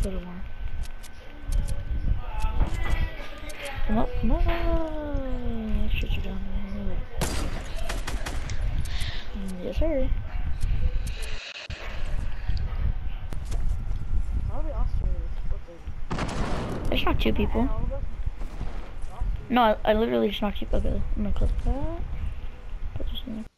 little more. Come up, come on. Let's shoot you down. Yes, sir. I just knocked 2 people. No, I literally just knocked 2 people. Okay, I'm gonna click that. Put this in there.